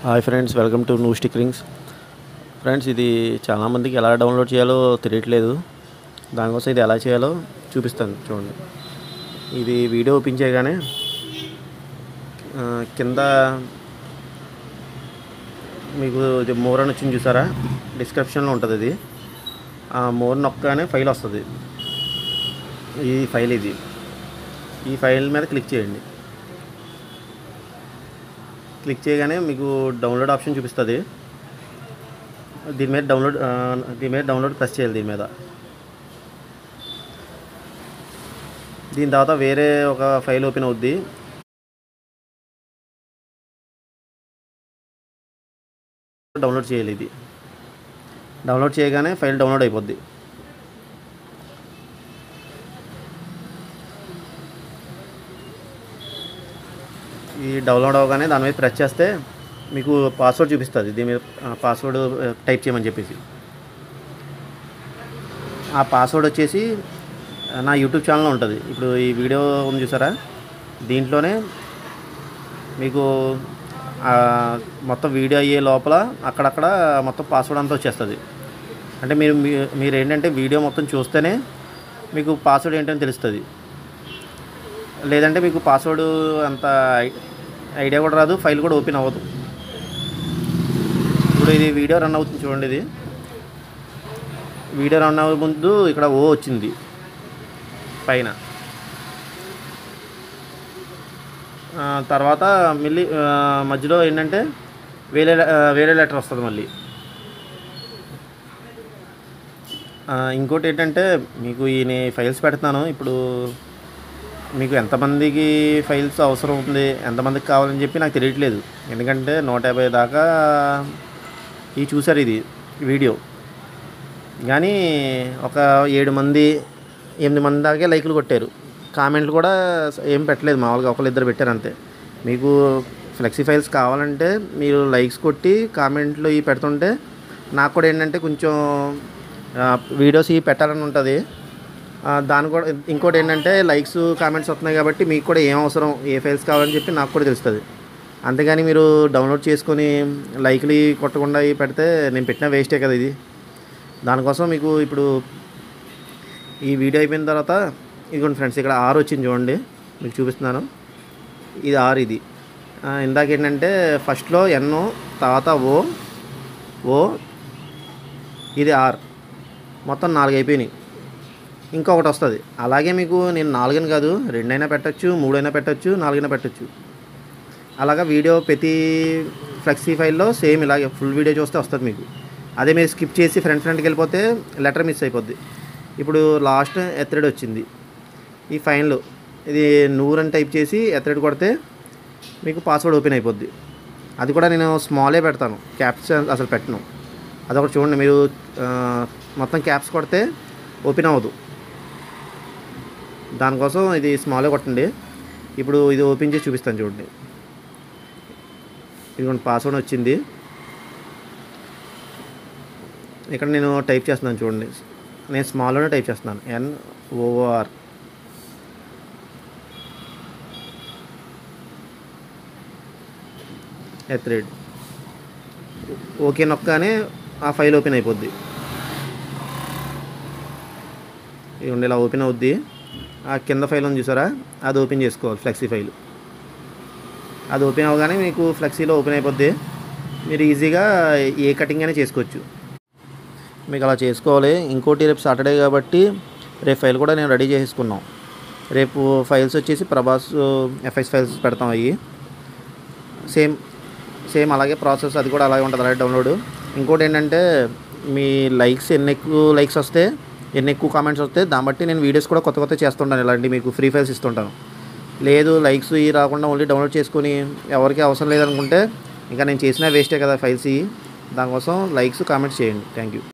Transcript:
Hi friends, welcome to new stick rings. Friends, ఇది చాలామందికి ఎలా డౌన్లోడ్ చేయాలో తెలియట్లేదు. దానికోసం ఇది ఎలా చేయాలో చూపిస్తాను చూడండి. ఇది వీడియో ఓపెన్ చేయగానే కింద మీకు ఇది మోర్ అని వచ్చింది చూసారా, డిస్క్రిప్షన్లో ఉంటుంది. ఇది ఆ మోర్ నొక్కగానే ఫైల్ వస్తుంది. ఈ ఫైల్ ఈ ఫైల్ మీద క్లిక్ చేయండి. క్లిక్ చేయగానే మీకు డౌన్లోడ్ ఆప్షన్ చూపిస్తుంది. దీని మీద డౌన్లోడ్ ప్రెస్ చేయాలి. దీని తర్వాత వేరే ఒక ఫైల్ ఓపెన్ అవుద్ది. డౌన్లోడ్ చేయాలి. ఇది డౌన్లోడ్ చేయగానే ఫైల్ డౌన్లోడ్ అయిపోద్ది. ఈ డౌన్లోడ్ అవగానే దాని మీద ప్రెస్ చేస్తే మీకు పాస్వర్డ్ చూపిస్తుంది. దీని మీద పాస్వర్డ్ టైప్ చేయమని చెప్పేసి, ఆ పాస్వర్డ్ వచ్చేసి నా యూట్యూబ్ ఛానల్లో ఉంటుంది. ఇప్పుడు ఈ వీడియో ఉంది చూసారా, దీంట్లోనే మీకు మొత్తం వీడియో అయ్యే లోపల అక్కడక్కడ మొత్తం పాస్వర్డ్ అంతా వచ్చేస్తుంది. అంటే మీరు ఏంటంటే వీడియో మొత్తం చూస్తేనే మీకు పాస్వర్డ్ ఏంటని తెలుస్తుంది. లేదంటే మీకు పాస్వర్డ్ అంత ఐడియా కూడా రాదు, ఫైల్ కూడా ఓపెన్ అవ్వదు. ఇప్పుడు ఇది వీడియో రన్ అవుతుంది చూడండి. ఇది వీడియో రన్ అవ్వే ముందు ఇక్కడ ఓ వచ్చింది పైన. తర్వాత మళ్ళీ మధ్యలో ఏంటంటే వేరే లెటర్ వస్తుంది మళ్ళీ. ఇంకోటి ఏంటంటే మీకు ఈ ఫైల్స్ పెడతాను. ఇప్పుడు మీకు ఎంతమందికి ఫైల్స్ అవసరం ఉంది, ఎంతమందికి కావాలని చెప్పి నాకు తెలియట్లేదు. ఎందుకంటే 150 దాకా ఇవి చూసారు ఇది వీడియో. కానీ ఒక 8 మంది దాకా లైకులు కొట్టారు. కామెంట్లు కూడా ఏం పెట్టలేదు, మామూలుగా ఒకళ్ళిద్దరు పెట్టారు అంతే. మీకు ఫ్లెక్సీ ఫైల్స్ కావాలంటే మీరు లైక్స్ కొట్టి కామెంట్లు ఇవి పెడుతుంటే నాకు కూడా ఏంటంటే కొంచెం వీడియోస్ ఇవి పెట్టాలని ఉంటుంది. దాని కూడా ఇంకోటి ఏంటంటే లైక్స్ కామెంట్స్ వస్తున్నాయి కాబట్టి మీకు కూడా ఏం అవసరం, ఏ ఫైల్స్ కావాలని చెప్పి నాకు కూడా తెలుస్తుంది. అంతేగాని మీరు డౌన్లోడ్ చేసుకొని లైక్లు కొట్టకుండా పెడితే నేను పెట్టిన వేస్టే కదా ఇది. దానికోసం మీకు ఇప్పుడు ఈ వీడియో అయిపోయిన తర్వాత ఇదిగోండి ఫ్రెండ్స్, ఇక్కడ ఆర్ వచ్చింది చూడండి, మీకు చూపిస్తున్నాను. ఇది ఆర్. ఇది ఇందాక ఏంటంటే ఫస్ట్లో ఎన్, తర్వాత ఓ, ఇది ఆర్. మొత్తం 4 అయిపోయినాయి. ఇంకొకటి వస్తుంది. అలాగే మీకు నేను 4 అని కాదు, 2 అయినా పెట్టచ్చు, 3 అయినా పెట్టచ్చు, 4 అయినా పెట్టచ్చు. అలాగా వీడియో ప్రతి ఫ్లెక్సీ ఫైల్లో సేమ్ ఇలాగే ఫుల్ వీడియో చూస్తే వస్తుంది మీకు. అదే మీరు స్కిప్ చేసి ఫ్రంట్కి వెళ్ళిపోతే లెటర్ మిస్ అయిపోద్ది. ఇప్పుడు లాస్ట్ ఎత్రెడ్ వచ్చింది. ఈ ఫైన్లో ఇది 100 అని టైప్ చేసి ఎత్రెడ్ కొడితే మీకు పాస్వర్డ్ ఓపెన్ అయిపోద్ది. అది కూడా నేను స్మాలే పెడతాను, క్యాప్స్ అసలు పెట్టను. అదొకటి చూడండి, మీరు మొత్తం క్యాప్స్ కొడితే ఓపెన్ అవ్వదు. దానికోసం ఇది స్మాలే కొట్టండి. ఇప్పుడు ఇది ఓపెన్ చేసి చూపిస్తాను చూడండి. ఇదిగోండి పాస్వర్డ్ వచ్చింది. ఇక్కడ నేను టైప్ చేస్తున్నాను చూడండి, నేను స్మాల్లోనే టైప్ చేస్తున్నాను, NOR. ఎత్రెడ్ ఓకే నొక్కగానే ఆ ఫైల్ ఓపెన్ అయిపోద్ది. ఇదిగోండి ఇలా ఓపెన్ అవుద్ది. ఆ కింద ఫైల్ ఉంది చూసారా, అది ఓపెన్ చేసుకోవాలి, ఫ్లెక్సీ ఫైల్. అది ఓపెన్ అవ్వగానే మీకు ఫ్లెక్సీలో ఓపెన్ అయిపోద్ది. మీరు ఈజీగా ఏ కటింగ్ అయినా చేసుకోవచ్చు. మీకు అలా చేసుకోవాలి. ఇంకోటి రేపు సాటర్డే కాబట్టి రేపు ఫైల్ కూడా నేను రెడీ చేసుకున్నాం. రేపు ఫైల్స్ వచ్చేసి ప్రభాస్ FX ఫైల్స్ పెడతాం. అవి సేమ్ అలాగే ప్రాసెస్, అది కూడా అలాగే ఉంటుంది, అలాగే డౌన్లోడ్. ఇంకోటి ఏంటంటే మీ లైక్స్ ఎన్ని ఎక్కువ కామెంట్స్ వస్తే దాన్ని బట్టి నేను వీడియోస్ కూడా కొత్త చేస్తుంటాను. ఇలాంటి మీకు ఫ్రీ ఫైల్స్ ఇస్తుంటాను. లేదు లైక్స్ ఇవి రాకుండా ఓన్లీ డౌన్లోడ్ చేసుకొని ఎవరికి అవసరం లేదనుకుంటే ఇంకా నేను చేసినా వేస్టే కదా ఫైల్స్. దానికోసం లైక్స్ కామెంట్స్ చేయండి. Thank you.